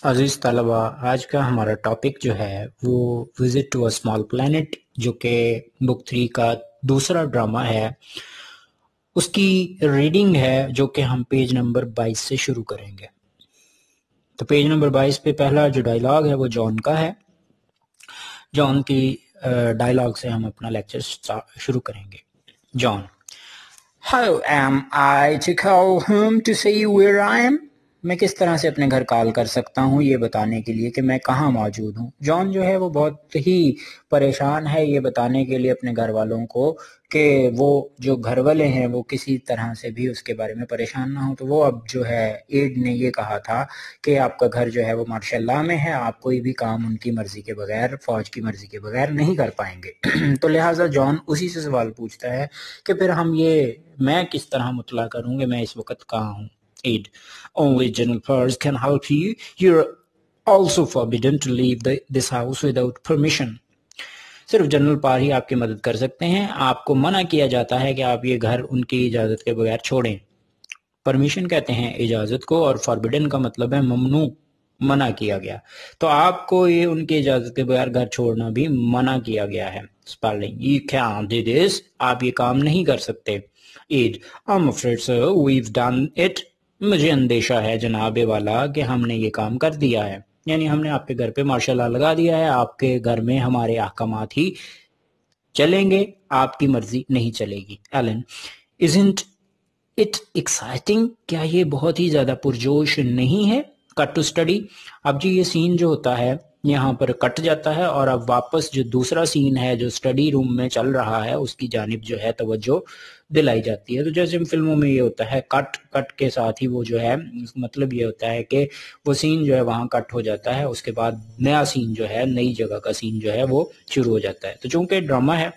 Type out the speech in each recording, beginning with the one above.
عزیز طلبہ، آج کا ہمارا ٹاپک جو ہے وہ visit to a small plant, جو کہ بک 3 کا دوسرا ڈرامہ ہے، اس کی ریڈنگ ہے جو کہ ہم پیج نمبر 22 سے شروع کریں گے۔ تو پیج نمبر 22 پہ پہلا جو ڈائلاگ ہے وہ جان کا ہے۔ جان کی ڈائلاگ سے ہم اپنا لیکچر شروع کریں گے۔ جان: How am I to call home to say where I am؟ میں کس طرح سے اپنے گھر کال کر سکتا ہوں یہ بتانے کے لیے کہ میں کہاں موجود ہوں۔ جان جو ہے وہ بہت ہی پریشان ہے یہ بتانے کے لیے اپنے گھر والوں کو کہ وہ جو گھر والے ہیں وہ کسی طرح سے بھی اس کے بارے میں پریشان نہ ہوں۔ تو وہ اب جو ہے ایڈ نے یہ کہا تھا کہ آپ کا گھر جو ہے وہ مارشاء اللہ میں ہے، آپ کوئی بھی کام ان کی مرضی کے بغیر، فوج کی مرضی کے بغیر نہیں کر پائیں گے۔ تو لہٰذا جان اسی سے سوال پوچھتا ہے کہ پھر میں کس طرح مطلع کروں کہ میں اس وقت کہاں ہوں۔ Aid: Only General Pars can help you. You're also forbidden to leave this house without permission. صرف جنرل پار ہی آپ کی مدد کر سکتے ہیں، آپ کو منع کیا جاتا ہے کہ آپ یہ گھر ان کی اجازت کے بغیر چھوڑیں۔ پرمیشن کہتے ہیں اجازت کو، اور فاربیڈن کا مطلب ہے ممنوع، منع کیا گیا۔ تو آپ کو یہ ان کی اجازت کے بغیر گھر چھوڑنا بھی منع کیا گیا ہے۔ Spelling: You can't do this. آپ یہ کام نہیں کر سکتے۔ Aid: I'm afraid so. We've done it. مجھے اندیشہ ہے جناب والا کہ ہم نے یہ کام کر دیا ہے، یعنی ہم نے آپ کے گھر پہ مارشل لا لگا دیا ہے، آپ کے گھر میں ہمارے احکامات ہی چلیں گے، آپ کی مرضی نہیں چلے گی۔ Ellen: Isn't it exciting؟ کیا یہ بہت ہی زیادہ پرجوش نہیں ہے؟ کٹ ٹو اسٹڈی: اب جی یہ سین جو ہوتا ہے یہاں پر کٹ جاتا ہے، اور اب واپس جو دوسرا سین ہے جو اسٹڈی روم میں چل رہا ہے اس کی جانب جو ہے توجہ دلائی جاتی ہے۔ تو جیسے فلموں میں یہ ہوتا ہے کٹ کے ساتھ ہی وہ جو ہے مطلب یہ ہوتا ہے کہ وہ سین جو ہے وہاں کٹ ہو جاتا ہے، اس کے بعد نیا سین جو ہے، نئی جگہ کا سین جو ہے وہ شروع ہو جاتا ہے۔ تو چونکہ ڈرامہ ہے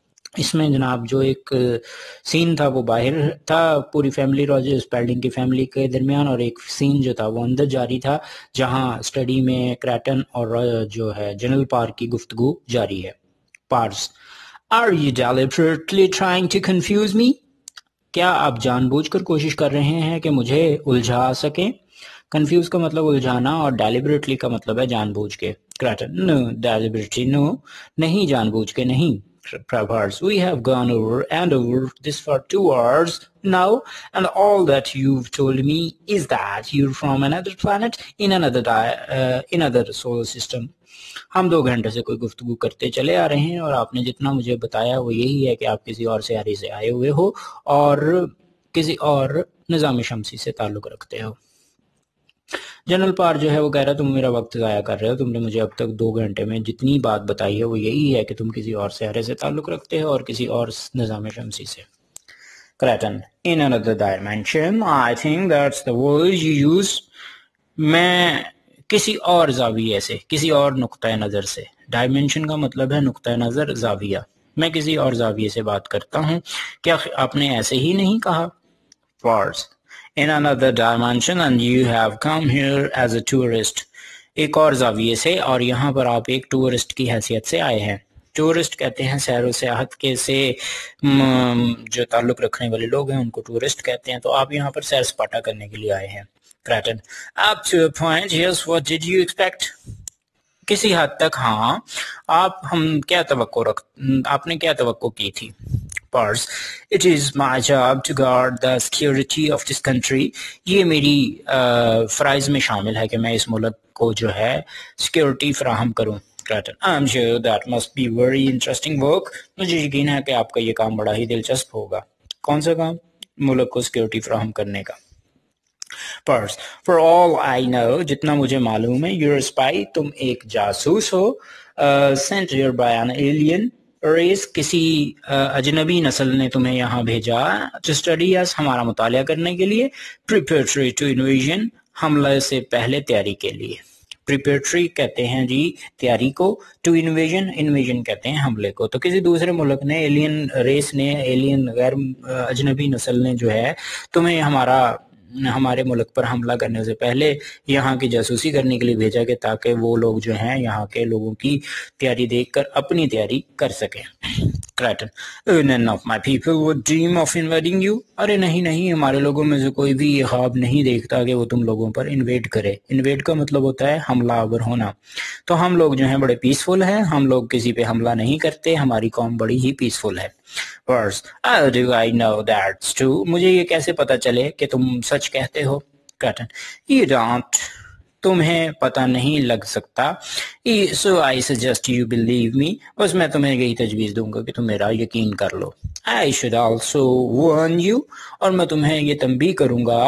اس میں جناب جو ایک سین تھا وہ باہر تھا پوری فیملی، راجر اسپیلڈنگ کی فیملی کے درمیان، اور ایک سین جو تھا وہ اندر جاری تھا جہاں اسٹڈی میں کریٹن اور جو ہے جنرل پار کی گفتگو جاری ہے۔ پارس: Are you deliberately trying to confuse me؟ کیا آپ جان بوجھ کر کوشش کر رہے ہیں کہ مجھے الجھا سکیں؟ کنفیوز کا مطلب الجھانا، اور ڈیلیبریٹلی کا مطلب ہے جان بوجھ کے۔ Kreton: No, deliberately no. نہیں، جان بوجھ کے نہیں۔ Pars: We have gone over and over this for 2 hours now, and all that you've told me is that you're from another planet in another solar system. ہم 2 گھنٹے سے کوئی گفتگو کرتے چلے آ رہے ہیں، اور آپ نے جتنا مجھے بتایا وہ یہی ہے کہ آپ کسی اور سیارے سے آئے ہوئے ہو اور کسی اور نظام شمسی سے تعلق رکھتے ہو۔ جنرل پار جو ہے وہ کہہ رہا ہے تم میرا وقت ضائع کر رہے ہو، تم نے مجھے اب تک 2 گھنٹے میں جتنی بات بتائی ہے وہ یہی ہے کہ تم کسی اور سیارے سے تعلق رکھتے ہو اور کسی اور نظام شمسی سے۔ Kreton: In another dimension, I think that's the word you use. میں کسی اور زاویے سے، کسی اور نقطہ نظر سے، ڈائمینشن کا مطلب ہے نقطہ نظر، زاویہ، میں کسی اور زاویے سے بات کرتا ہوں، کیا آپ نے ایسے ہی نہیں کہا؟ Pars: In another dimension and you have come here as a tourist. ایک اور زاویے سے، اور یہاں پر آپ ایک ٹورسٹ کی حیثیت سے آئے ہیں۔ ٹورسٹ کہتے ہیں سیر و سیاحت کے سے جو تعلق رکھنے والے لوگ ہیں ان کو ٹورسٹ کہتے ہیں، تو آپ یہاں پر سیر سپاٹا کرنے کے لیے آئے ہیں۔ Kreton: Up to a point, yes, what did you expect؟ کسی حد تک ہاں، آپ نے کیا توقع کی تھی؟ Pars: It is my job to guard the security of this country. یہ میری فرائض میں شامل ہے کہ میں اس ملک کو جو ہے سیکیورٹی فراہم کروں۔ Creighton: I'm sure that must be very interesting work. مجھے یقین ہے کہ آپ کا یہ کام بڑا ہی دلچسپ ہوگا۔ کون سا کام؟ ملک کو سیکیورٹی فراہم کرنے کا۔ Pars: For all I know، جتنا مجھے معلوم ہے، you're a spy، تم ایک جاسوس ہو، sent here by an alien race، کسی اجنبی نسل نے تمہیں یہاں بھیجا، to study us، ہمارا مطالعہ کرنے کے لیے، preparatory to invasion، حملے سے پہلے تیاری کے لیے۔ پریپیٹری کہتے ہیں جی تیاری کو، ٹو انویژن کہتے ہیں حملے کو۔ تو کسی دوسرے ملک نے، ایلین ریس نے، ایلین غیر اجنبی نسل نے جو ہے تمہیں ہمارے ملک پر حملہ کرنے سے پہلے یہاں کی جاسوسی کرنے کے لیے بھیجا کہ تاکہ وہ لوگ جو ہیں یہاں کے لوگوں کی تیاری دیکھ کر اپنی تیاری کر سکیں۔ Creighton, none of my people would dream of invading you. अरे नहीं नहीं, हमारे लोगों में से कोई भी ये ख्वाब नहीं देखता कि वो तुम लोगों पर इन्वेड करे. इन्वेड का मतलब होता है हमलावर होना. तो हम लोग जो हैं बड़े पीसफुल हैं, हम लोग किसी पे हमला नहीं करते, हमारी कौम बड़ी ही पीसफुल है. Worse, how do I know that's true? मुझे ये कैसे पता चले कि तुम सच कहते हो. Creighton, you don't. तुम्हें पता नहीं लग सकता. So I suggest you believe me. बस मैं तुम्हें यही तजवीज़ दूंगा कि तुम मेरा यकीन कर लो. I should also warn you. और मैं तुम्हें ये तंबीह करूंगा.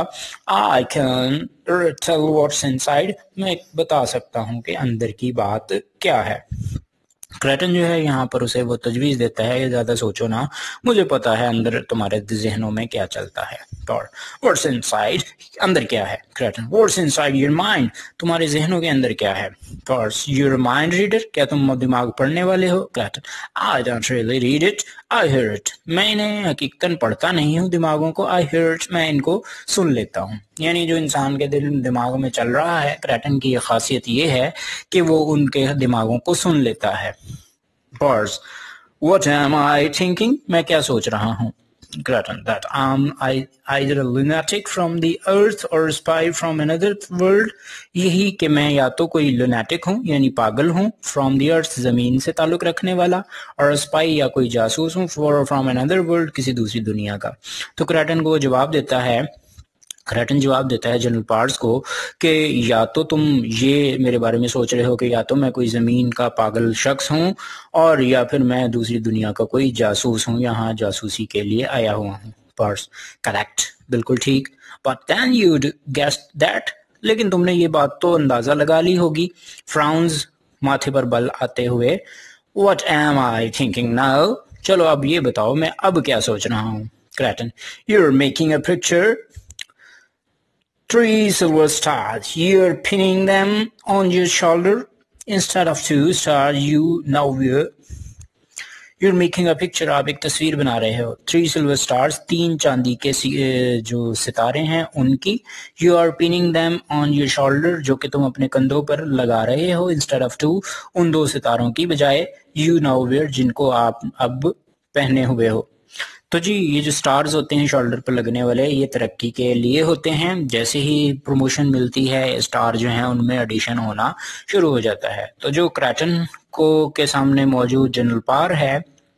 I can tell what's inside. मैं बता सकता हूँ कि अंदर की बात क्या है. क्रेटन जो है यहाँ पर उसे वो तजवीज़ देता है कि ज़्यादा सोचो ना, मुझे पता है अंदर तुम्हारे जहनों में क्या चलता है. और व्हाट्स इनसाइड, अंदर क्या है. Kreton, what's inside your mind, तुम्हारे जहनों के अंदर क्या है. और योर माइंड रीडर, क्या तुम दिमाग पढ़ने वाले हो. Kreton, I don't really read it, I hear it. मैं इन्हें हकीकतन पढ़ता नहीं हूँ दिमागों को. आई हियर इट, मैं इनको सुन लेता हूँ. यानी जो इंसान के दिमागों में चल रहा है, क्रेटन की खासियत ये है कि वो उनके दिमागों को सुन लेता है. Pause. What am I thinking? मैं क्या सोच रहा हूँ. Creighton, that either a lunatic from the earth or a spy from another world. यही कि मैं या तो कोई lunatic हूँ यानी पागल हूँ, from the earth जमीन से ताल्लुक रखने वाला, और spy या कोई जासूस हूँ, from another world किसी दूसरी दुनिया का. तो क्रेटन को वो जवाब देता है, क्रेटन जवाब देता है जनरल पार्स को कि या तो तुम ये मेरे बारे में सोच रहे हो कि या तो मैं कोई ज़मीन का पागल शख्स हूँ, और या फिर मैं दूसरी दुनिया का कोई जासूस हूँ, यहाँ जासूसी के लिए आया हुआ हूँ. पार्स, करेक्ट, बिल्कुल ठीक. But then you'd guess that, लेकिन तुमने ये बात तो अंदाज़ा लगा ली होगी. फ्राउन्स, माथे पर बल आते हुए. What am I thinking now, चलो अब ये बताओ मैं अब क्या सोच रहा हूँ. Kreton, you are making a picture. 3 silver stars, you're pinning them on your shoulder instead of 2 stars. You're making a picture. आप एक तस्वीर बना रहे हो. 3 silver stars, 3 चांदी के जो सितारे हैं उनकी. You are pinning them on your shoulder, जो कि तुम अपने कंधों पर लगा रहे हो, instead of 2, उन 2 सितारों की बजाय. You now wear, जिनको आप अब पहने हुए हो. तो जी ये जो स्टार्स होते हैं शोल्डर पर लगने वाले, ये तरक्की के लिए होते हैं. जैसे ही प्रमोशन मिलती है, स्टार जो हैं उनमें एडिशन होना शुरू हो जाता है. तो जो क्रेटन को के सामने मौजूद जनरल पार है,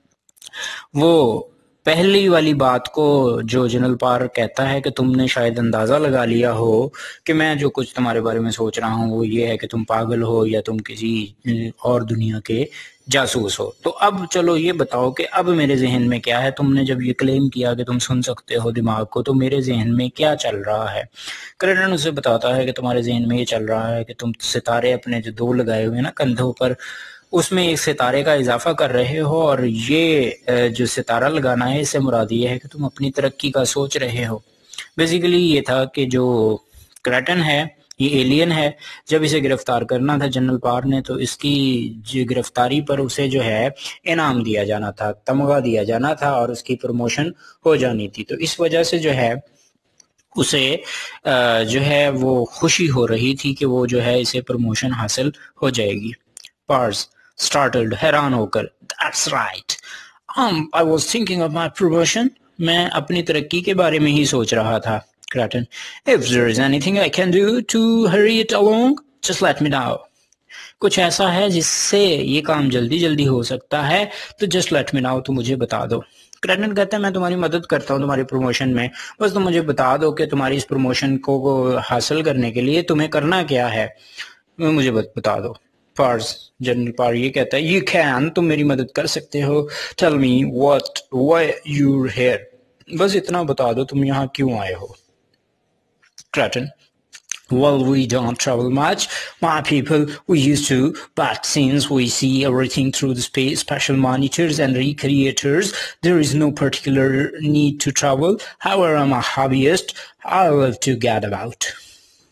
वो पहली वाली बात को जो जनरल पार कहता है कि तुमने शायद अंदाज़ा लगा लिया हो कि मैं जो कुछ तुम्हारे बारे में सोच रहा हूँ वो ये है कि तुम पागल हो या तुम किसी और दुनिया के जासूस हो. तो अब चलो ये बताओ कि अब मेरे जहन में क्या है. तुमने जब ये क्लेम किया कि तुम सुन सकते हो दिमाग को, तो मेरे जहन में क्या चल रहा है. क्रेटन उसे बताता है कि तुम्हारे जहन में ये चल रहा है कि तुम सितारे अपने जो 2 लगाए हुए ना कंधों पर, उसमें एक सितारे का इजाफा कर रहे हो, और ये जो सितारा लगाना है इससे मुराद ये है कि तुम अपनी तरक्की का सोच रहे हो. बेसिकली ये था कि जो क्रेटन है ये एलियन है. जब इसे गिरफ्तार करना था जनरल पार ने, तो इसकी जो गिरफ्तारी पर उसे जो है इनाम दिया जाना था, तमगा दिया जाना था, और उसकी प्रमोशन हो जानी थी. तो इस वजह से जो है उसे जो है वो खुशी हो रही थी कि वो जो है इसे प्रमोशन हासिल हो जाएगी. पार्स, स्टार्टल्ड, हैरान होकर. That's right, I was thinking of my promotion, मैं अपनी तरक्की के बारे में ही सोच रहा था. Kreton, if there is anything I can do to hurry it along, just let me know. कुछ ऐसा है जिससे ये काम जल्दी जल्दी हो सकता है तो जस्ट लेट मी नो, तो मुझे बता दो. क्रेटन कहता है मैं तुम्हारी मदद करता हूँ तुम्हारी प्रमोशन में, बस तुम मुझे बता दो कि तुम्हारी इस प्रमोशन को हासिल करने के लिए तुम्हें करना क्या है, मुझे बता दो. पार्स, जनरल पार ये कहता है, यू कैन, तुम मेरी मदद कर सकते हो. Tell me what why you here, बस इतना बता दो तुम यहाँ क्यों आए हो. Creighton, well, we don't travel much, my people, we used to, but since we see everything through the special monitors and recreators, there is no particular need to travel. However, I'm a hobbyist, I love to get about.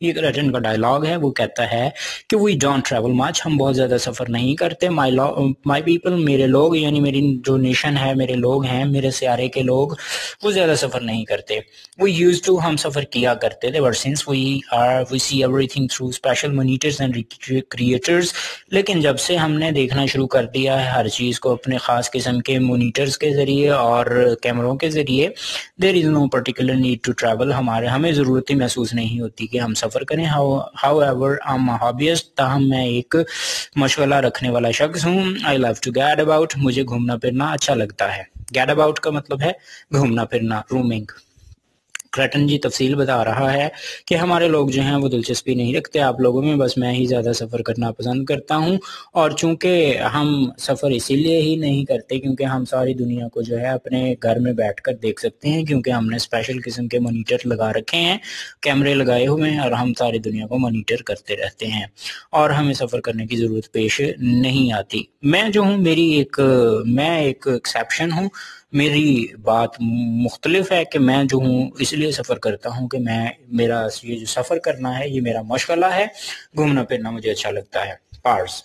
یہ Kreton کا dialogue ہے. وہ کہتا ہے کہ we don't travel مچ, ہم بہت زیادہ سفر نہیں کرتے. مائی پیپل, میرے لوگ, یعنی میری جو نیشن ہے, میرے لوگ ہیں, میرے سیارے کے لوگ, وہ زیادہ سفر نہیں کرتے. وی یوز ٹو, ہم سفر کیا کرتے تھے. But since we see everything through special monitors and creators, لیکن جب سے ہم نے دیکھنا شروع کر دیا ہے ہر چیز کو اپنے خاص قسم کے مانیٹرز کے ذریعے اور کیمروں کے ذریعے, there is no particular need to travel, ہمیں ضرورت ہی محسوس نہیں ہوتی کہ ہم سفر کریں. However I am hobbyist, تاہم میں ایک مشغلہ رکھنے والا شخص ہوں. I love to get about, مجھے گھومنا پھرنا اچھا لگتا ہے. گیٹ اباؤٹ کا مطلب ہے گھومنا پھرنا, رومنگ. کرٹن جی تفصیل بتا رہا ہے کہ ہمارے لوگ جو ہیں وہ دلچسپی نہیں رکھتے آپ لوگوں میں, بس میں ہی زیادہ سفر کرنا پسند کرتا ہوں. اور چونکہ ہم سفر اسی لیے ہی نہیں کرتے کیونکہ ہم ساری دنیا کو جو ہے اپنے گھر میں بیٹھ کر دیکھ سکتے ہیں, کیونکہ ہم نے اسپیشل قسم کے مانیٹر لگا رکھے ہیں, کیمرے لگائے ہوئے ہیں, اور ہم ساری دنیا کو مانیٹر کرتے رہتے ہیں اور ہمیں سفر کرنے کی ضرورت پیش نہیں آتی. میں جو ہوں میں ایک ایکسیپشن ہوں. میری بات مختلف ہے کہ میں جو ہوں اس لیے سفر کرتا ہوں کہ میرا یہ جو سفر کرنا ہے یہ میرا مشغلہ ہے, گھومنا پھرنا مجھے اچھا لگتا ہے. پارس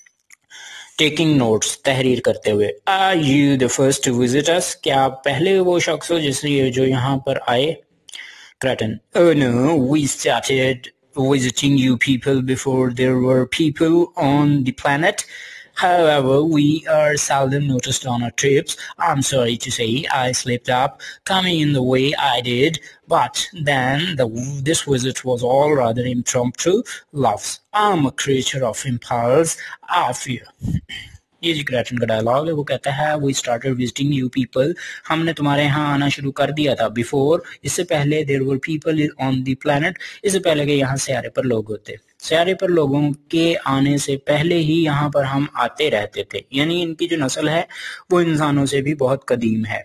ٹیکنگ نوٹس, تحریر کرتے ہوئے. Are you the first to visit us, کیا آپ پہلے وہ شخص ہو جو یہاں پر آئے. Kreton oh no, we started visiting you people before there were people on the planet. However, we are seldom noticed on our trips. I'm sorry to say I slipped up coming in the way I did, but then this visit was all rather impromptu. Loves. I'm a creature of impulse. I fear. یہ جی curtain کا dialogue ہے. وہ کہتا ہے we started visiting you people, ہم نے تمہارے ہاں آنا شروع کر دیا تھا. before, اس سے پہلے, there were people on the planet, اس سے پہلے کہ یہاں سیارے پر لوگ ہوتے. سیارے پر لوگوں کے آنے سے پہلے ہی یہاں پر ہم آتے رہتے تھے, یعنی ان کی جو نسل ہے وہ انسانوں سے بھی بہت قدیم ہے.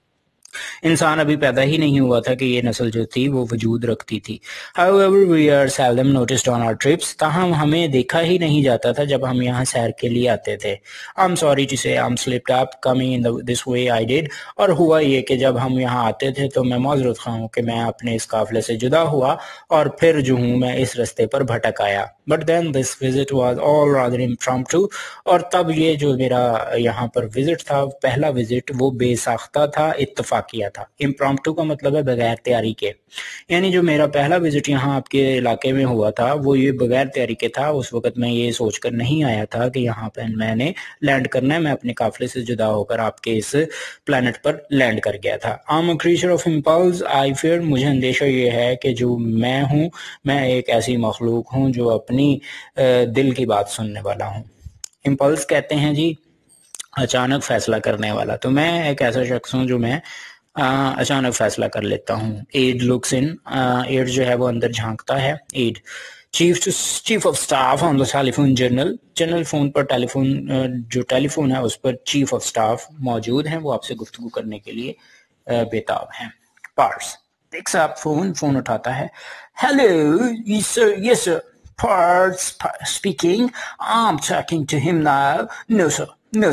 انسان ابھی پیدا ہی نہیں ہوا تھا کہ یہ نسل جو تھی وہ وجود رکھتی تھی. However, we are seldom noticed on our trips, تاہم ہمیں دیکھا ہی نہیں جاتا تھا جب ہم یہاں سیر کے لیے آتے تھے. I'm sorry to say I'm slipped up coming in this way I did, اور ہوا یہ کہ جب ہم یہاں آتے تھے تو میں معذرت خواہ ہوں کہ میں اپنے اس قافلے سے جدا ہوا اور پھر جو ہوں میں اس رستے پر بھٹک آیا. But then this visit was all rather impromptu, اور تب یہ جو میرا یہاں پر وزٹ تھا, پہلا وزٹ, وہ بے ساختہ تھا, اتفاقیہ تھا. امپرومپٹو کا مطلب ہے بغیر تیاری کے, یعنی جو میرا پہلا وزٹ یہاں آپ کے علاقے میں ہوا تھا وہ یہ بغیر تیاری کے تھا. اس وقت میں یہ سوچ کر نہیں آیا تھا کہ یہاں پہ میں نے لینڈ کرنا ہے, میں اپنے قافلے سے جدا ہو کر آپ کے اس پلانٹ پر لینڈ کر گیا تھا. I'm a creature of impulse, I fear, مجھے اندیشہ یہ ہے کہ جو میں ہوں, میں ایک ایسی مخلوق ہوں جو اپنی دل کی بات سننے والا ہوں. امپلس کہتے ہیں جی اچانک فیصلہ کرنے والا. تو میں ایک ایسا شخص ہوں جو میں اچانک فیصلہ کر لیتا ہوں. ایڈ لکس ان, ایڈ جو ہے وہ اندر جھانکتا ہے. Aide chief of staff on the telephone general phone پر, جو ٹیلی فون ہے اس پر چیف آف سٹاف موجود ہیں, وہ آپ سے گفتگو کرنے کے لیے بےتاب ہیں. پارس پکس اپ فون اٹھاتا ہے. Hello yes sir. Parts speaking. I'm talking to him now. No sir.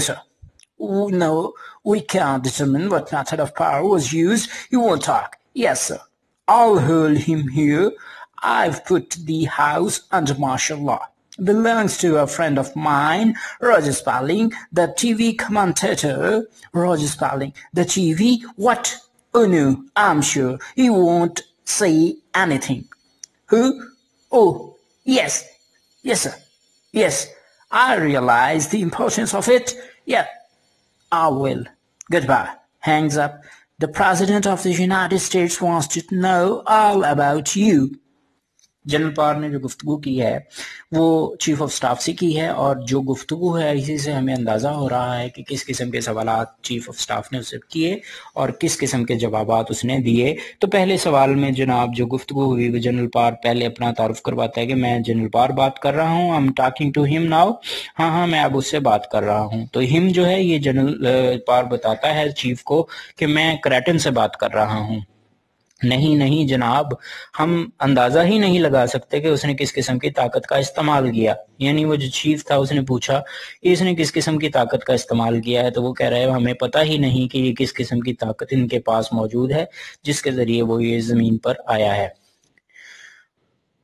No, we can't determine what method of power was used. You won't talk. Yes sir. I'll hold him here. I've put the house under martial law. Belongs to a friend of mine, Roger Spalding, the TV commentator. Roger Spalding, the TV? What? Oh no, I'm sure he won't say anything. Who? Oh, yes, sir. Yes, I realize the importance of it. Yeah, I will. Goodbye. Hangs up. The President of the United States wants to know all about you. General Powers نے جو گفتگو کی ہے وہ chief of staff سے کی ہے, اور جو گفتگو ہے اسی سے ہمیں اندازہ ہو رہا ہے کہ کس قسم کے سوالات چیف آف سٹاف نے اس سے کیے اور کس قسم کے جوابات اس نے دیے. تو پہلے سوال میں جناب جو گفتگو ہوئی وہ جنرل پار پہلے اپنا تعارف کرواتا ہے کہ میں جنرل پار بات کر رہا ہوں. I'm talking to him now. ہاں میں اب اس سے بات کر رہا ہوں. تو ہم جو ہے یہ جنرل پار بتاتا ہے چیف کو کہ میں کرٹن سے بات کر رہا ہوں. نہیں جناب, ہم اندازہ ہی نہیں لگا سکتے کہ اس نے کس قسم کی طاقت کا استعمال کیا. یعنی وہ جو چیف تھا اس نے پوچھا اس نے کس قسم کی طاقت کا استعمال کیا ہے, تو وہ کہہ رہے ہیں ہمیں پتہ ہی نہیں کہ یہ کس قسم کی طاقت ان کے پاس موجود ہے جس کے ذریعے وہ یہ زمین پر آیا ہے.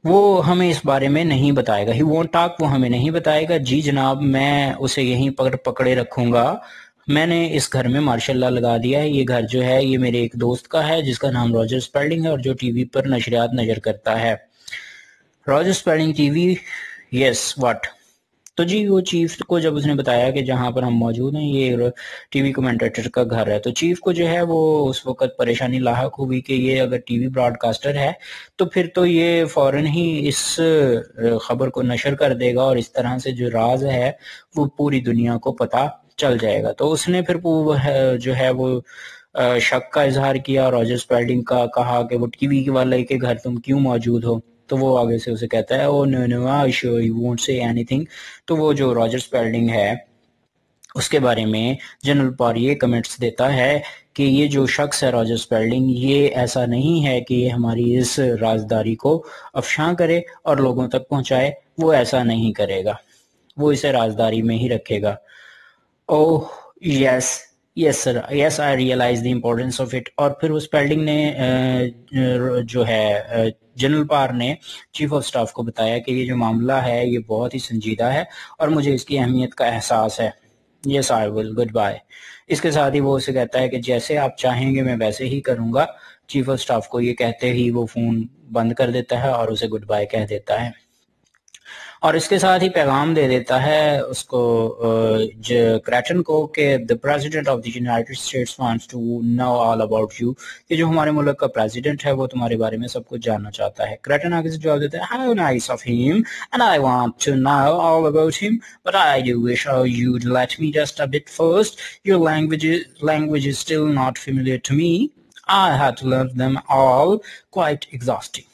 وہ ہمیں اس بارے میں نہیں بتائے گا. ہی وونٹ ٹاک، وہ ہمیں نہیں بتائے گا. جی جناب میں اسے یہیں پکڑے رکھوں گا. میں نے اس گھر میں ماشاء اللہ لگا دیا ہے. یہ گھر جو ہے یہ میرے ایک دوست کا ہے جس کا نام راجر اسپیلڈنگ ہے اور جو ٹی وی پر نشریات نشر کرتا ہے. Roger Spelding TV yes, what واٹ. تو جی وہ چیف کو جب اس نے بتایا کہ جہاں پر ہم موجود ہیں یہ ٹی وی کمنٹیٹر کا گھر ہے، تو چیف کو جو ہے وہ اس وقت پریشانی لاحق ہوئی کہ یہ اگر ٹی وی براڈ کاسٹر ہے تو پھر تو یہ فوراً ہی اس خبر کو نشر کر دے گا اور اس طرح سے جو راز ہے وہ پوری دنیا کو پتہ چل جائے گا. تو اس نے پھر جو ہے وہ شک کا اظہار کیا راجر اسپیلڈنگ کا، کہا کہ وہ ٹی وی والے کے گھر تم کیوں موجود ہو؟ تو وہ آگے سے اسے کہتا ہے او نو no I sure you won't say anything. تو وہ جو راجر اسپیلڈنگ ہے اس کے بارے میں جنرل پار یہ کمنٹس دیتا ہے کہ یہ جو شخص ہے راجر اسپیلڈنگ، یہ ایسا نہیں ہے کہ یہ ہماری اس رازداری کو افشاں کرے اور لوگوں تک پہنچائے. وہ ایسا نہیں کرے گا، وہ اسے رازداری میں ہی رکھے گا. Oh yes yes sir, yes I realize the importance of it. اور پھر اسپیلڈنگ نے جو ہے جنرل پار نے چیف آف سٹاف کو بتایا کہ یہ جو معاملہ ہے یہ بہت ہی سنجیدہ ہے اور مجھے اس کی اہمیت کا احساس ہے. یس آئی ول، گڈ بائے. اس کے ساتھ ہی وہ اسے کہتا ہے کہ جیسے آپ چاہیں گے میں ویسے ہی کروں گا. چیف آف سٹاف کو یہ کہتے ہی وہ فون بند کر دیتا ہے اور اسے گڈ بائے کہہ دیتا ہے اور اس کے ساتھ ہی پیغام دے دیتا ہے اس کو کریٹن کو کہ the president of the United States wants to know all about you، کہ جو ہمارے ملک کا پریزیڈنٹ ہے وہ تمہارے بارے میں سب کچھ جاننا چاہتا ہے. کریٹن آگے سے جواب دیتا ہے how nice of him and I want to know all about him but I do wish you'd let me just a bit first. Your language is still not familiar to me. I had to learn them all. Quite exhausting.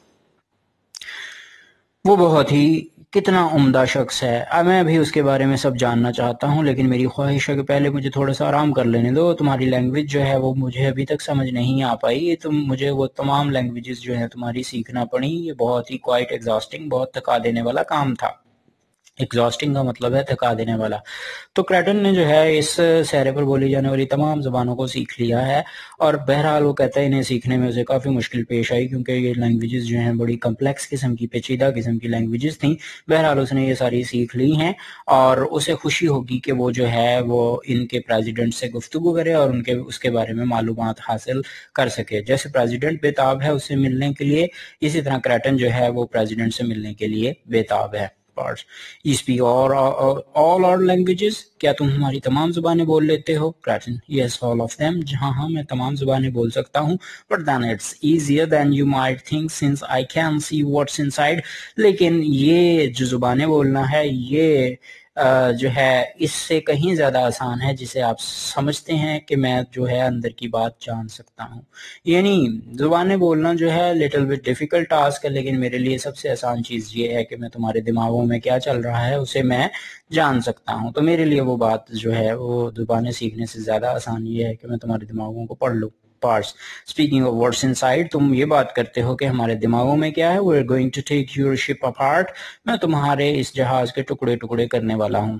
وہ بہت ہی کتنا عمدہ شخص ہے. میں بھی اس کے بارے میں سب جاننا چاہتا ہوں لیکن میری خواہش ہے کہ پہلے مجھے تھوڑا سا آرام کر لینے دو. تمہاری لینگویج جو ہے وہ مجھے ابھی تک سمجھ نہیں آ پائی. مجھے وہ تمام لینگویجز جو ہیں تمہاری سیکھنا پڑی. یہ بہت ہی کوائٹ ایگزاسٹنگ، بہت تھکا دینے والا کام تھا. ایگزاسٹنگ کا مطلب ہے تھکا دینے والا. تو کریٹن نے جو ہے اس سہرے پر بولی جانے والی تمام زبانوں کو سیکھ لیا ہے اور بہرحال وہ کہتا ہے انہیں سیکھنے میں اسے کافی مشکل پیش آئی کیونکہ یہ لینگویجز جو ہیں بڑی کمپلیکس قسم کی، پیچیدہ قسم کی لینگویجز تھیں. بہرحال اس نے یہ ساری سیکھ لی ہیں اور اسے خوشی ہوگی کہ وہ جو ہے وہ ان کے پریزیڈنٹ سے گفتگو کرے اور اس کے بارے میں معلومات حاصل کر سکے. جیسے پریزیڈنٹ بے تاب ہے اس سے ملنے کے لیے، اسی طرح کریٹن جو ہے وہ پریزیڈنٹ سے ملنے کے لیے بے تاب ہے. You speak all our languages. کیا تم ہماری تمام زبانیں بول لیتے ہو؟ Kraten, yes all of them. ہاں میں تمام زبانیں بول سکتا ہوں. But then it's easier than you might think since I can see what's inside. لیکن یہ جو زبانیں بولنا ہے یہ جو ہے اس سے کہیں زیادہ آسان ہے جسے آپ سمجھتے ہیں کہ میں جو ہے اندر کی بات جان سکتا ہوں. یعنی زبانیں بولنا جو ہے لٹل بٹ ڈیفیکلٹ ٹاسک ہے لیکن میرے لیے سب سے آسان چیز یہ ہے کہ میں تمہارے دماغوں میں کیا چل رہا ہے اسے میں جان سکتا ہوں. تو میرے لیے وہ بات جو ہے وہ زبانیں سیکھنے سے زیادہ آسان یہ ہے کہ میں تمہارے دماغوں کو پڑھ لوں. Parts. Speaking of what's inside, تم یہ بات کرتے ہو کہ ہمارے دماغوں میں کیا ہے. We're going to take your ship apart. میں تمہارے اس جہاز کے ٹکڑے ٹکڑے کرنے والا ہوں.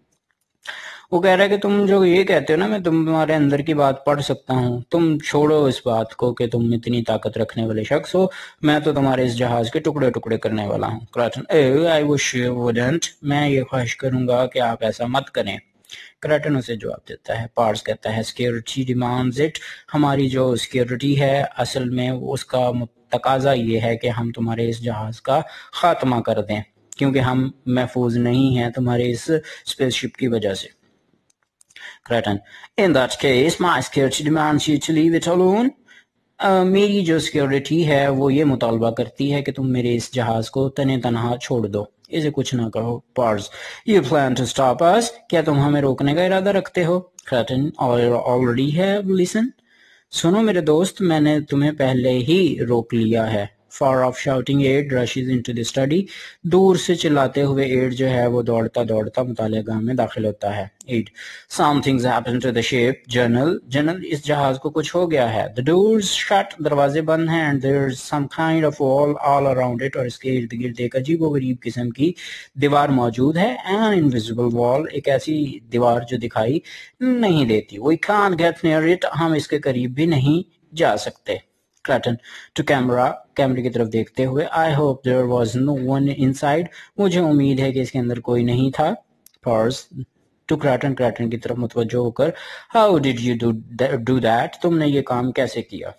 وہ کہہ رہا ہے کہ تم جو یہ کہتے ہو نا میں تمہارے اندر کی بات پڑھ سکتا ہوں، تم چھوڑو اس بات کو کہ تم اتنی طاقت رکھنے والے شخص ہو. میں تو تمہارے اس جہاز کے ٹکڑے ٹکڑے کرنے والا ہوں. Kraten, I wish you wouldn't. میں یہ خواہش کروں گا کہ آپ ایسا مت کریں. کریٹن اسے جواب دیتا ہے. پارس کہتا ہے سیکیورٹی ڈیمانڈز اٹ. ہماری جو سیکیورٹی ہے اصل میں اس کا تقاضا یہ ہے کہ ہم تمہارے اس جہاز کا خاتمہ کر دیں کیونکہ ہم محفوظ نہیں ہیں تمہارے اس اسپیس شپ کی وجہ سے. Kraten, in that case my security demands you to leave it alone. میری جو سیکیورٹی ہے وہ یہ مطالبہ کرتی ہے کہ تم میرے اس جہاز کو تنے تنہا چھوڑ دو، اسے کچھ نہ کہو. Pars, you plan to stop us. کیا تم ہمیں روکنے کا ارادہ رکھتے ہو؟ Kraten, already have. Listen. سنو میرے دوست، میں نے تمہیں پہلے ہی روک لیا ہے. Far off shouting aid rushes into the study. دور سے چلاتے ہوئے ایڈ جو ہے وہ دوڑتا دوڑتا مطالعہ گاہ میں داخل ہوتا ہے. Aide, something's happened to the ship. جنرل اس جہاز کو کچھ ہو گیا ہے. The doors shut. دروازے بند ہیں. And there's some kind of wall all around it. اور اس کے ارد گرد ایک عجیب و غریب قسم کی دیوار موجود ہے. An invisible wall. ایک ایسی دیوار جو دکھائی نہیں دیتی. We can't get near it. ہم اس کے قریب بھی نہیں جا سکتے. क्रैटन टू कैमरा, कैमरे की तरफ देखते हुए, I hope there was no one inside, मुझे उम्मीद है कि इसके अंदर कोई नहीं था. पॉज टू क्रैटन, क्रैटन की तरफ मुतवज्जो होकर, how did you do that, तुमने ये काम कैसे किया.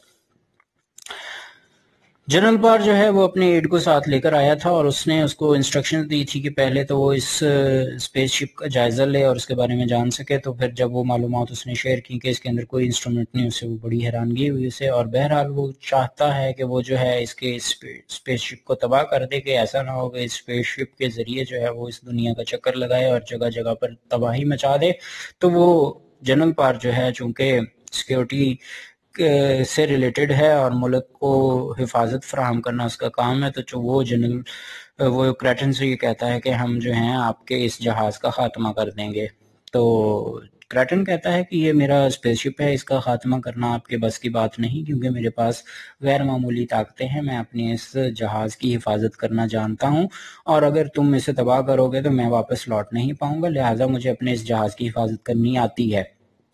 जनरल पार जो है वो अपने एड को साथ लेकर आया था और उसने उसको इंस्ट्रक्शन दी थी कि पहले तो वो इस स्पेसशिप का जायजा ले और उसके बारे में जान सके. तो फिर जब वो मालूमात उसने शेयर की कि इसके अंदर कोई इंस्ट्रूमेंट नहीं, उससे वो बड़ी हैरानगी हुई उसे. और बहरहाल वो चाहता है कि वो जो है इसके स्पेसशिप को तबाह कर दे, कि ऐसा ना हो कि इस स्पेसशिप के जरिए जो है वो इस दुनिया का चक्कर लगाए और जगह जगह पर तबाही मचा दे. तो वो जनरल पार जो है चूंकि सिक्योरिटी से रिलेटेड है और मुल्क को हिफाजत फराहम करना उसका काम है, तो वो जनरल वो क्रैटन से ये कहता है कि हम जो हैं आपके इस जहाज़ का खात्मा कर देंगे. तो क्रैटन कहता है कि ये मेरा स्पेसशिप है, इसका खात्मा करना आपके बस की बात नहीं, क्योंकि मेरे पास गैर मामूली ताकतें हैं, मैं अपने इस जहाज़ की हिफाजत करना जानता हूँ और अगर तुम इसे तबाह करोगे तो मैं वापस लौट नहीं पाऊंगा, लिहाजा मुझे अपने इस जहाज़ की हिफाजत करनी आती है.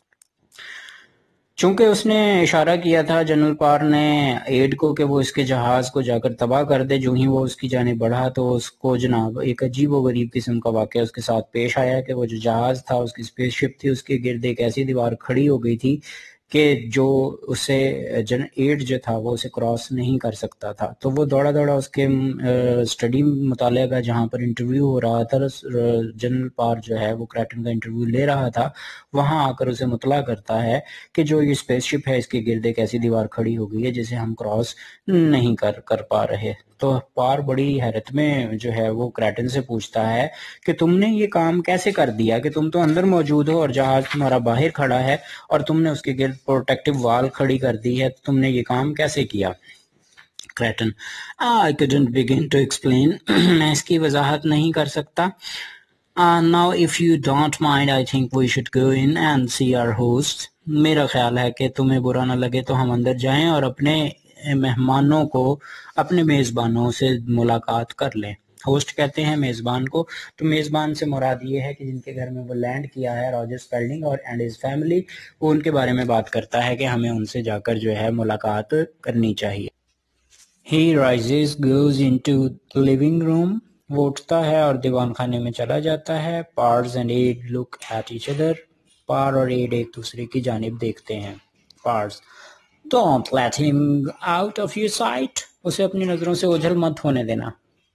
चूंकि उसने इशारा किया था जनरल पार ने एड को कि वो इसके जहाज को जाकर तबाह कर दे, जो ही वो उसकी जाने बढ़ा तो उसको जनाब एक अजीब व गरीब किस्म का वाकया उसके साथ पेश आया कि वो जो जहाज था, उसकी स्पेसशिप थी, उसके गिर्द एक ऐसी दीवार खड़ी हो गई थी कि जो उसे एड जो था वो उसे क्रॉस नहीं कर सकता था. तो वो दौड़ा दौड़ा उसके स्टडी मुताले का जहाँ पर इंटरव्यू हो रहा था, जनरल पार जो है वो क्रैटन का इंटरव्यू ले रहा था, वहां आकर उसे मुतला करता है कि जो ये स्पेसशिप है इसके गिर्द एक ऐसी दीवार खड़ी हो गई है जिसे हम क्रॉस नहीं कर पा रहे. तो पार बड़ी हैरत में जो है वो क्रैटन से पूछता है कि तुमने ये काम कैसे कर दिया, कि तुम तो अंदर मौजूद हो और जहाज तुम्हारा बाहर खड़ा है और तुमने उसके गिर्द प्रोटेक्टिव वॉल खड़ी कर दी है, तो तुमने ये काम कैसे किया. क्रैटन, आई couldn't begin to explain, मैं इसकी वजाहत नहीं कर सकता. Now if you don't mind, I think we should go in and see our host. मेरा ख्याल है कि तुम्हें बुरा ना लगे तो हम अंदर जाएं और अपने मेहमानों को, अपने मेज़बानों से मुलाकात कर लें. होस्ट कहते हैं मेज़बान को, तो मेज़बान से मुराद ये है कि जिनके घर में वो लैंड किया है, रॉजर स्पेल्डिंग और एंड हिज फैमिली, वो उनके बारे में बात करता है कि हमें उनसे जाकर जो है मुलाकात करनी चाहिए. He rises, goes into the living room. वो उठता है और दीवान खाने में चला जाता है. Powers and Ed look at each other. Powers और एड एक दूसरे की जानिब देखते हैं. Powers, don't let him out of your sight, उसे अपनी नजरों से ओझल मत होने देना.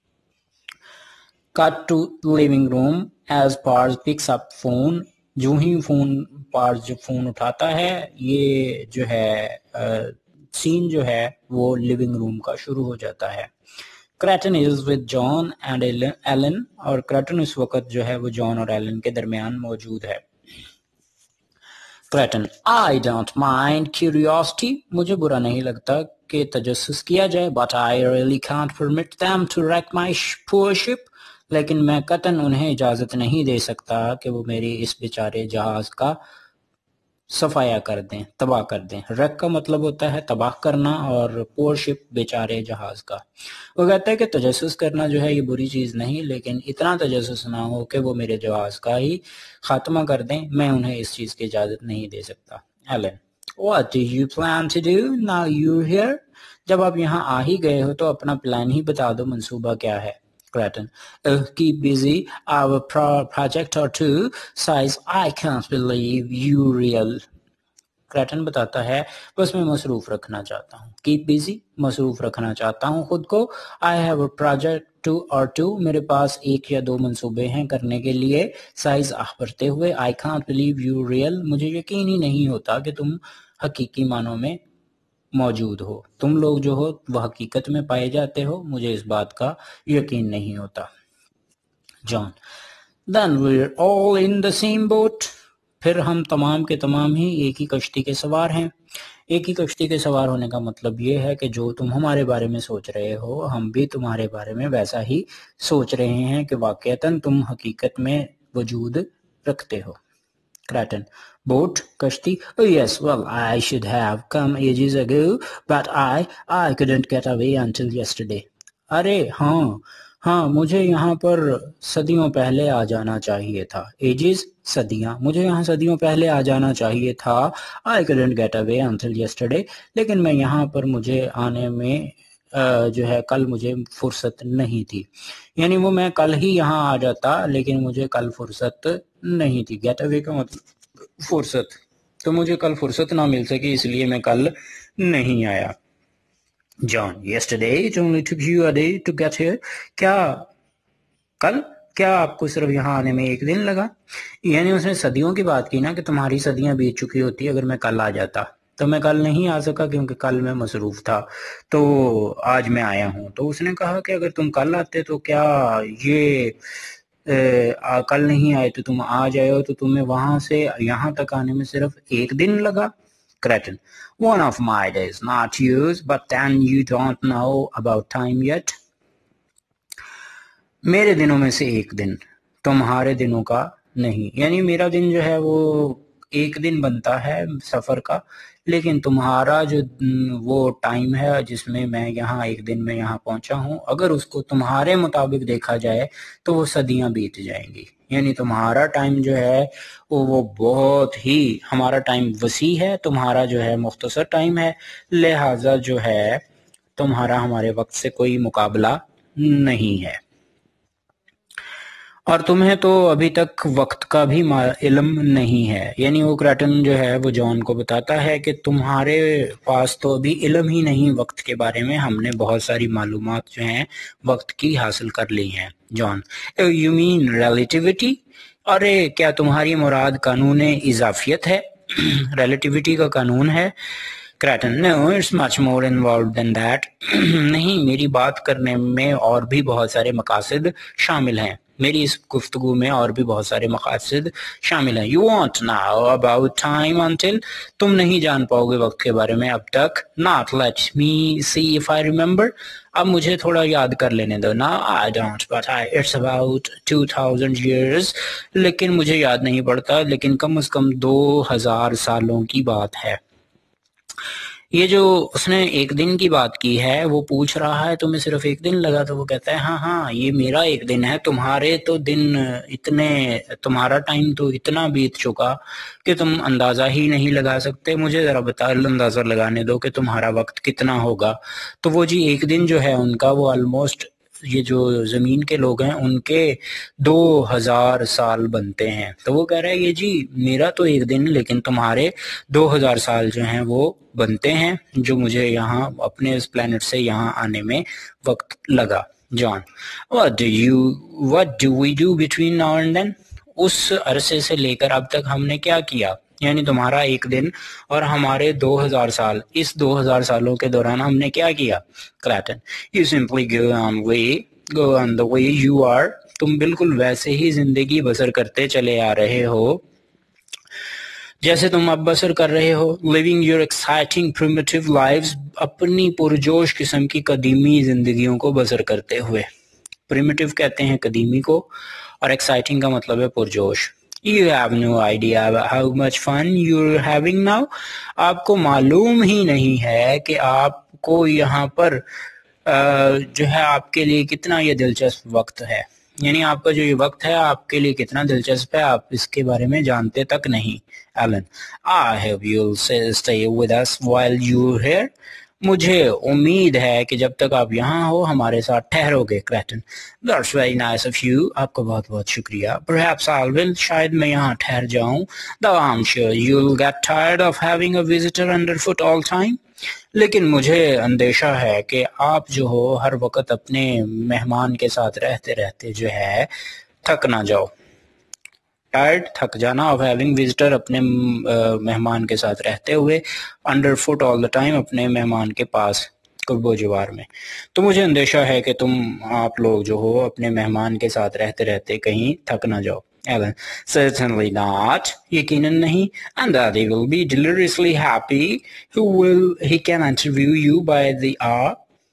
Cut to living room as Powers picks up phone. जो ही पार्स जो फोन उठाता है, ये जो है सीन जो है वो लिविंग रूम का शुरू हो जाता है. Kreton is with John and Ellen, और क्रैटन इस वक्त जो है वो जॉन और एलन के दरमियान मौजूद है. Kreton, I don't mind curiosity, मुझे बुरा नहीं लगता कि तजस्सुस किया जाए, but I really can't permit them to wreck my poor ship, लेकिन मैं कतन उन्हें इजाजत नहीं दे सकता कि वो मेरी इस बेचारे जहाज का सफाया कर दें, तबाह कर दें. रक का मतलब होता है तबाह करना और पोर शिप बेचारे जहाज का. वो कहता है कि तजस्सुस करना जो है ये बुरी चीज़ नहीं, लेकिन इतना तजस्सुस ना हो कि वो मेरे जहाज का ही खात्मा कर दें, मैं उन्हें इस चीज़ की इजाज़त नहीं दे सकता. Ellen, What do you plan to do now you're here? जब आप यहाँ आ ही गए हो तो अपना प्लान ही बता दो, मंसूबा क्या है. Grattan, keep busy, our project or two, size, I can't believe you real. Grattan बताता है, बस मैं मसरूफ रखना चाहता हूँ. Keep busy, मसरूफ रखना चाहता हूँ खुद को. I have a project two or two, मेरे पास एक या दो मंसूबे हैं करने के लिए. साइज बढ़ते हुए, I can't believe you real, मुझे यकीन ही नहीं होता कि तुम हकीकी मानों में मौजूद हो. तुम लोग जो हो वह हकीकत में पाए जाते हो, मुझे इस बात का यकीन नहीं होता. John, Then we're all in the same boat. फिर हम तमाम के तमाम ही एक ही कश्ती के सवार हैं. एक ही कश्ती के सवार होने का मतलब ये है कि जो तुम हमारे बारे में सोच रहे हो, हम भी तुम्हारे बारे में वैसा ही सोच रहे हैं कि वाकईतन तुम हकीकत में वजूद रखते हो. Grattan, boat, kashti? Oh yes, well, I should have come ages ago, but I couldn't get away until yesterday. अरे हाँ, ہاں مجھے یہاں پر صدیوں پہلے آ جانا چاہیے تھا. ایجز صدیاں, مجھے یہاں صدیوں پہلے آ جانا چاہیے تھا. I couldn't get away until yesterday. لیکن میں یہاں پر مجھے آنے میں جو ہے کل مجھے فرصت نہیں تھی. یعنی وہ میں کل ہی یہاں آ جاتا لیکن مجھے کل فرصت نہیں تھی. گیٹ اوے کا مطلب فرصت, تو مجھے کل فرصت نہ مل سکی اس لیے میں کل نہیں آیا. John, yesterday it only took you a day to get here. کیا آپ کو صرف یہاں آنے میں ایک دن لگا؟ یعنی اس نے صدیوں کی بات کی نا کہ تمہاری صدیاں بیت چکی ہوتی اگر میں کل آ جاتا. تو میں کل نہیں آ سکا کیونکہ کل میں مصروف تھا, تو آج میں آیا ہوں. تو اس نے کہا کہ اگر تم کل آتے تو کیا یہ کل نہیں آئے تو تم آ جائے ہو, تو تمہیں وہاں سے یہاں تک آنے میں صرف ایک دن لگا. Cretan, one of my days, not yours, but then you don't know about time yet. میرے دنوں میں سے ایک دن, تمہارے دنوں کا نہیں. یعنی میرا دن جو ہے وہ ایک دن بنتا ہے سفر کا, لیکن تمہارا جو وہ ٹائم ہے جس میں میں یہاں ایک دن میں یہاں پہنچا ہوں, اگر اس کو تمہارے مطابق دیکھا جائے تو وہ صدیاں بیت جائیں گی. یعنی تمہارا ٹائم جو ہے وہ بہت ہی, ہمارا ٹائم وسیع ہے, تمہارا جو ہے مختصر ٹائم ہے, لہٰذا جو ہے تمہارا ہمارے وقت سے کوئی مقابلہ نہیں ہے. اور تمہیں تو ابھی تک وقت کا بھی علم نہیں ہے. یعنی وہ کریٹن جو ہے وہ جان کو بتاتا ہے کہ تمہارے پاس تو ابھی علم ہی نہیں وقت کے بارے میں, ہم نے بہت ساری معلومات جو ہیں وقت کی حاصل کر لی ہیں. جان, یو مین ریلیٹیوٹی؟ ارے کیا تمہاری مراد قانون اضافیت ہے؟ ریلیٹیوٹی کا قانون ہے. Kreton, no, it's much more involved than that. نہیں, میری بات کرنے میں اور بھی بہت سارے مقاصد شامل ہیں. میری اس گفتگو میں اور بھی بہت سارے مقاصد شامل ہیں. You won't know about time until, تم نہیں جان پاؤ گے وقت کے بارے میں اب تک. Not, let me see if I remember. اب مجھے تھوڑا یاد کر لینے دو. No, I don't, but it's about 2000 years. لیکن مجھے یاد نہیں پڑتا, لیکن کم از کم 2000 سالوں کی بات ہے. یہ جو اس نے ایک دن کی بات کی ہے, وہ پوچھ رہا ہے تمہیں صرف ایک دن لگا, تو وہ کہتا ہے ہاں یہ میرا ایک دن ہے, تمہارے تو دن اتنے, تمہارا ٹائم تو اتنا بیت چکا کہ تم اندازہ ہی نہیں لگا سکتے. مجھے ذرا اندازہ لگانے دو کہ تمہارا وقت کتنا ہوگا. تو وہ جی ایک دن جو ہے ان کا وہ آلموسٹ, یہ جو زمین کے لوگ ہیں ان کے 2000 سال بنتے ہیں. تو وہ کہہ رہا ہے یہ جی میرا تو ایک دن, لیکن تمہارے 2000 سال جو ہیں وہ بنتے ہیں, جو مجھے یہاں اپنے اس پلانٹ سے یہاں آنے میں وقت لگا. جان, what do we do between now and then? اس عرصے سے لے کر اب تک ہم نے کیا کیا؟ یعنی تمہارا ایک دن اور ہمارے 2000 سال, اس 2000 سالوں کے دوران ہم نے کیا کیا؟ Kreton, you simply go on the way you are. تم بالکل ویسے ہی زندگی بسر کرتے چلے آ رہے ہو جیسے تم اب بسر کر رہے ہو. living your exciting primitive lives, اپنی پرجوش قسم کی قدیمی زندگیوں کو بسر کرتے ہوئے. primitive کہتے ہیں قدیمی کو, اور exciting کا مطلب ہے پرجوش. You have no idea how much fun you're having now. آپ کو معلوم ہی نہیں ہے کہ آپ کو یہاں پر جو ہے آپ کے لیے کتنا یہ دلچسپ وقت ہے. یعنی آپ کا جو یہ وقت ہے آپ کے لیے کتنا دلچسپ ہے, آپ اس کے بارے میں جانتے تک نہیں. Ellen, I hope you'll stay with us while you're here. مجھے امید ہے کہ جب تک آپ یہاں ہو ہمارے ساتھ ٹھہرو گے. Kreton, That's very nice of you. آپ کا بہت بہت شکریہ. Perhaps I will, شاید میں یہاں ٹھہر جاؤں. Though I'm sure you'll get tired of having a visitor underfoot all time. لیکن مجھے اندیشہ ہے کہ آپ جو ہو ہر وقت اپنے مہمان کے ساتھ رہتے رہتے جو ہے تھک نہ جاؤ. ٹائرڈ, تھک جانا, of having visitor, اپنے مہمان کے ساتھ رہتے ہوئے, underfoot all the time, اپنے مہمان کے پاس قرب و جوار میں. تو مجھے اندیشہ ہے کہ آپ لوگ جو ہو اپنے مہمان کے ساتھ رہتے رہتے کہیں تھک نہ جاؤ. Alan, certainly not. یقیناً نہیں. And that he will be deliriously happy. He can interview you by the hour.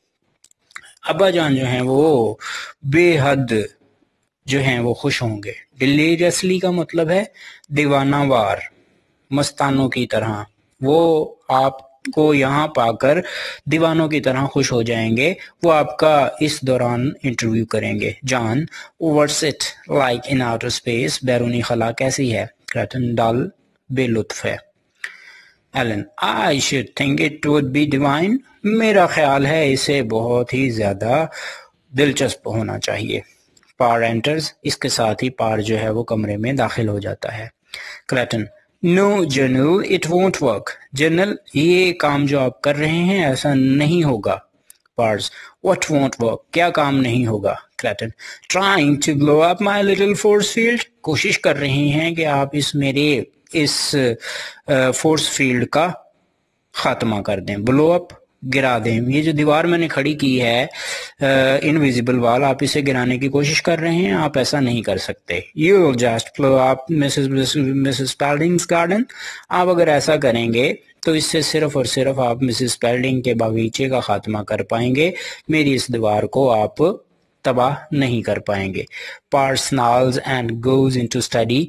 ابا جان جو ہیں وہ بے حد جو ہیں وہ خوش ہوں گے. ڈیلیریسلی کا مطلب ہے دیوانہ وار, مستانوں کی طرح. وہ آپ کو یہاں پا کر دیوانوں کی طرح خوش ہو جائیں گے. وہ آپ کا اس دوران انٹرویو کریں گے. جان: What's it like in outer space? بیرونی خلا کیسی ہے؟ کرٹن: ڈل، بے لطف ہے. Ellen: I should think it would be divine. میرا خیال ہے اسے بہت ہی زیادہ دلچسپ ہونا چاہیے. پار انٹرز، اس کے ساتھ ہی پار جو ہے وہ کمرے میں داخل ہو جاتا ہے. Kreton: No general, it won't work. General, یہ کام جو آپ کر رہے ہیں ایسا نہیں ہوگا. Powers: What won't work؟ کیا کام نہیں ہوگا؟ Kreton: Trying to blow up my little force field. کوشش کر رہے ہیں کہ آپ اس فورس فیلڈ کا خاتمہ کر دیں. بلو اپ، گرا دیں. یہ جو دیوار میں نے کھڑی کی ہے انویزیبل وال، آپ اسے گرانے کی کوشش کر رہے ہیں. آپ ایسا نہیں کر سکتے. You'll just blow up Mrs. Spalding's garden. آپ اگر ایسا کریں گے تو اس سے صرف اور صرف آپ مسز اسپیلڈنگ کے باغیچے کا خاتمہ کر پائیں گے. میری اس دیوار کو آپ تباہ نہیں کر پائیں گے. پار snarls and goes into study.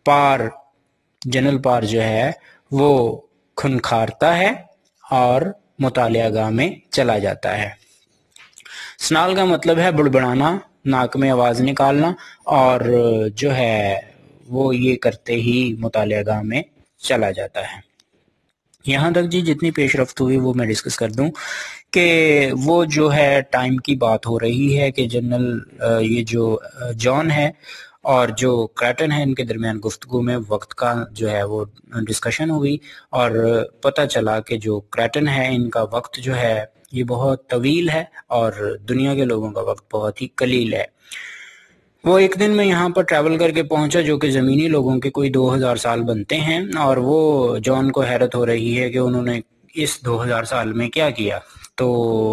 General Powers جو ہے وہ کھنکھارتا ہے اور مطالعہ گاہ میں چلا جاتا ہے. سنال کا مطلب ہے بڑبڑانا، ناک میں آواز نکالنا، اور جو ہے وہ یہ کرتے ہی مطالعہ گاہ میں چلا جاتا ہے. یہاں تک جی جتنی پیش رفت ہوئی وہ میں ڈسکس کر دوں کہ وہ جو ہے ٹائم کی بات ہو رہی ہے کہ جنرل یہ جو جان ہے اور جو کرٹن ہے ان کے درمیان گفتگو میں وقت کا جو ہے وہ ڈسکشن ہوئی، اور پتہ چلا کہ جو کرٹن ہے ان کا وقت جو ہے یہ بہت طویل ہے اور دنیا کے لوگوں کا وقت بہت ہی قلیل ہے. وہ ایک دن میں یہاں پر ٹریول کر کے پہنچا جو کہ زمینی لوگوں کے کوئی 2000 سال بنتے ہیں، اور وہ جان کو حیرت ہو رہی ہے کہ انہوں نے اس 2000 سال میں کیا کیا. تو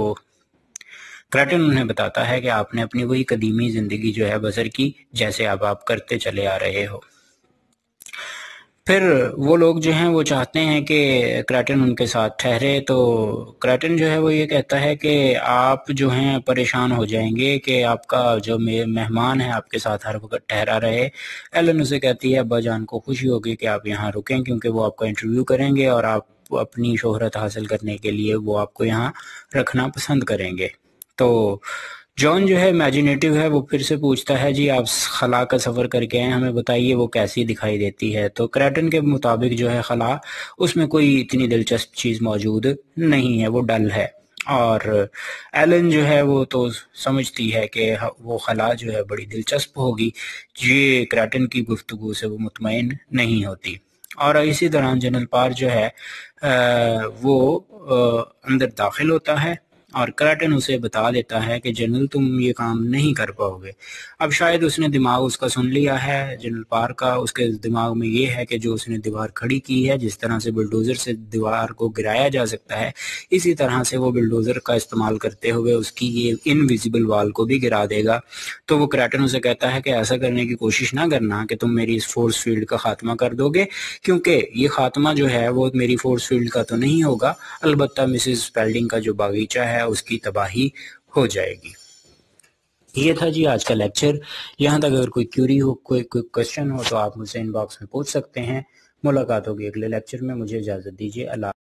کرٹن انہیں بتاتا ہے کہ آپ نے اپنی وہی قدیمی زندگی جو ہے بسر کی جیسے اب آپ کرتے چلے آ رہے ہو. پھر وہ لوگ جو ہیں وہ چاہتے ہیں کہ کرٹن ان کے ساتھ ٹھہرے، تو کرٹن جو ہے وہ یہ کہتا ہے کہ آپ جو ہیں پریشان ہو جائیں گے کہ آپ کا جو مہمان ہے آپ کے ساتھ ہر وقت ٹھہرا رہے. ایلن اسے کہتی ہے ابا جان کو خوشی ہوگی کہ آپ یہاں رکیں کیونکہ وہ آپ کا انٹرویو کریں گے اور آپ اپنی شہرت حاصل کرنے کے لیے وہ آپ کو یہاں رکھنا پسند کریں گے. تو جان جو ہے امیجینیٹو ہے، وہ پھر سے پوچھتا ہے جی آپ خلا کا سفر کر کے ہیں، ہمیں بتائیے وہ کیسی دکھائی دیتی ہے. تو کرٹن کے مطابق جو ہے خلا، اس میں کوئی اتنی دلچسپ چیز موجود نہیں ہے، وہ ڈل ہے. اور ایلن جو ہے وہ تو سمجھتی ہے کہ وہ خلا جو ہے بڑی دلچسپ ہوگی. یہ کرٹن کی گفتگو سے وہ مطمئن نہیں ہوتی. اور اسی طرح جنرل پار جو ہے وہ اندر داخل ہوتا ہے اور کرٹن اسے بتا دیتا ہے کہ جنرل تم یہ کام نہیں کر پاؤ گے. اب شاید اس نے دماغ اس کا سن لیا ہے جنرل پار کا. اس کے دماغ میں یہ ہے کہ جو اس نے دیوار کھڑی کی ہے، جس طرح سے بلڈوزر سے دیوار کو گرایا جا سکتا ہے، اسی طرح سے وہ بلڈوزر کا استعمال کرتے ہوئے اس کی یہ انویزیبل وال کو بھی گرا دے گا. تو وہ کرٹن اسے کہتا ہے کہ ایسا کرنے کی کوشش نہ کرنا کہ تم میری اس فورس فیلڈ کا خاتمہ کر دو گے، کیونکہ یہ خاتمہ جو ہے وہ میری فورس فیلڈ کا تو نہیں ہوگا، البتہ مسز اسپیلڈنگ کا جو باغیچہ ہے اس کی تباہی ہو جائے گی. یہ تھا جی آج کا لیکچر. یہاں تک اگر کوئی کیوری ہو، کوئی کوشچن ہو تو آپ مجھ سے ان باکس میں پوچھ سکتے ہیں. ملاقات ہوگی اگلے لیکچر میں. مجھے اجازت دیجیے. اللہ